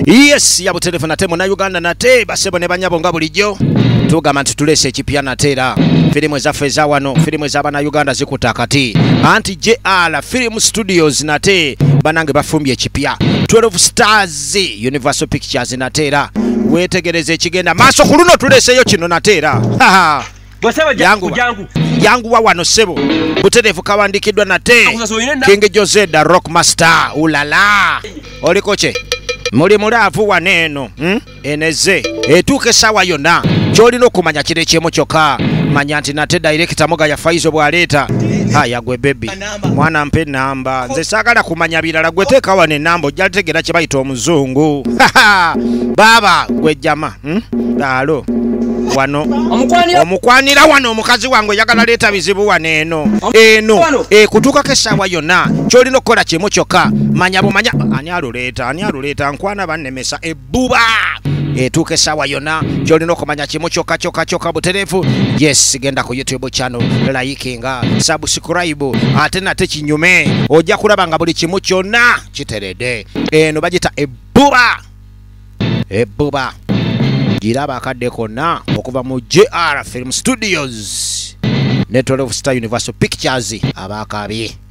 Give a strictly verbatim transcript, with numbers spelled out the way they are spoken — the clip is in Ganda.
Yes, ya butelefona temo na Uganda nate basebo ne banyabo nga bulijjo. Tugamba nti tulese ekipya natera. Filimu za FAISAL wano, filimu za bana Uganda zikutakati. Anti J R Film Studios nate banange bafumbye ekipya. twelve Stars Universal Pictures natera. Wetegereze ekigenda maaso kuluno tuleseyo kino natera. Haha. Bosaba jangu jangu. Yangu wa wano sebo. Buterefu kawandikiddwa nate. King Jose da Rock Master. Ulala. Oli koche. Muli mulavu waneno. Hmm? Eneze. Etuke sawa yona. Choli no kumanya kire chemo choka. Manyanti nate director MUGAYA FAISAL bwaleta. Haya gwe baby. Mwana mpe namba. Nze sagala kumanya bilala gwe teka wane namba. Jategera kye bayita omuzungu. Baba gwe jama. Hmm? Dalo. Wano omukwanira wano omukazi wange yagala leta bizibu waneno eno e kutuka kesawa yona kyoli nokola kyemo kyokka manya bumanya ani aluleta ani aluleta nkwana bannemesa Ebbuba etuke sawa yona kyoli nokomanya kyemo kyokka kyokka kyokka buterefu. Yes, genda ku YouTube channel like nga subscribe ate nate kinyume ojja kulaba nga buli kimu kyonna kiterede. Eno bagita Ebbuba Ebbuba Giraba akadde konna okuva mu J R Film Studios ne twelve Star Universal Pictures abakabi.